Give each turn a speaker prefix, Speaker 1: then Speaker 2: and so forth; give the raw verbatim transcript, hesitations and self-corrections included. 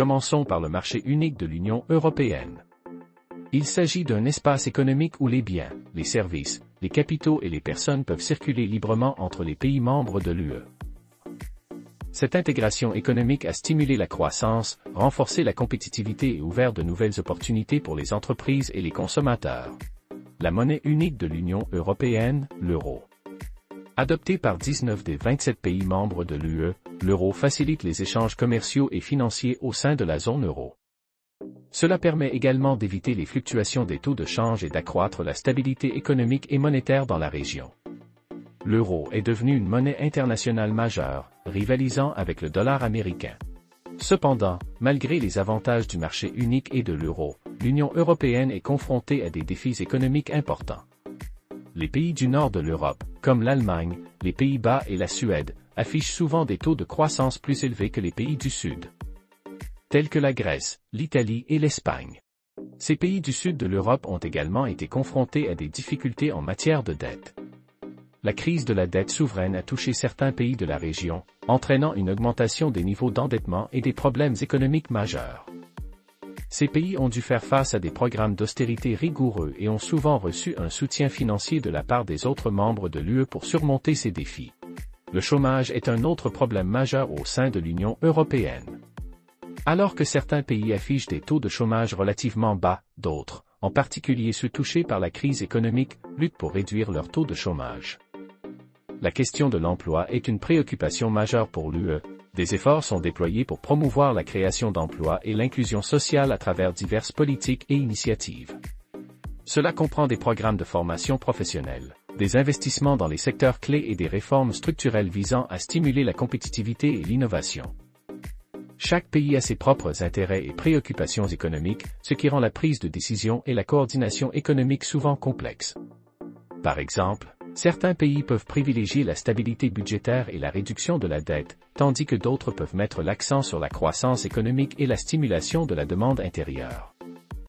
Speaker 1: Commençons par le marché unique de l'Union européenne. Il s'agit d'un espace économique où les biens, les services, les capitaux et les personnes peuvent circuler librement entre les pays membres de l'U E. Cette intégration économique a stimulé la croissance, renforcé la compétitivité et ouvert de nouvelles opportunités pour les entreprises et les consommateurs. La monnaie unique de l'Union européenne, l'euro. Adopté par dix-neuf des vingt-sept pays membres de l'U E, l'euro facilite les échanges commerciaux et financiers au sein de la zone euro. Cela permet également d'éviter les fluctuations des taux de change et d'accroître la stabilité économique et monétaire dans la région. L'euro est devenu une monnaie internationale majeure, rivalisant avec le dollar américain. Cependant, malgré les avantages du marché unique et de l'euro, l'Union européenne est confrontée à des défis économiques importants. Les pays du nord de l'Europe, comme l'Allemagne, les Pays-Bas et la Suède, affichent souvent des taux de croissance plus élevés que les pays du sud, tels que la Grèce, l'Italie et l'Espagne. Ces pays du sud de l'Europe ont également été confrontés à des difficultés en matière de dette. La crise de la dette souveraine a touché certains pays de la région, entraînant une augmentation des niveaux d'endettement et des problèmes économiques majeurs. Ces pays ont dû faire face à des programmes d'austérité rigoureux et ont souvent reçu un soutien financier de la part des autres membres de l'U E pour surmonter ces défis. Le chômage est un autre problème majeur au sein de l'Union européenne. Alors que certains pays affichent des taux de chômage relativement bas, d'autres, en particulier ceux touchés par la crise économique, luttent pour réduire leur taux de chômage. La question de l'emploi est une préoccupation majeure pour l'U E. Des efforts sont déployés pour promouvoir la création d'emplois et l'inclusion sociale à travers diverses politiques et initiatives. Cela comprend des programmes de formation professionnelle, des investissements dans les secteurs clés et des réformes structurelles visant à stimuler la compétitivité et l'innovation. Chaque pays a ses propres intérêts et préoccupations économiques, ce qui rend la prise de décision et la coordination économique souvent complexes. Par exemple, certains pays peuvent privilégier la stabilité budgétaire et la réduction de la dette, tandis que d'autres peuvent mettre l'accent sur la croissance économique et la stimulation de la demande intérieure.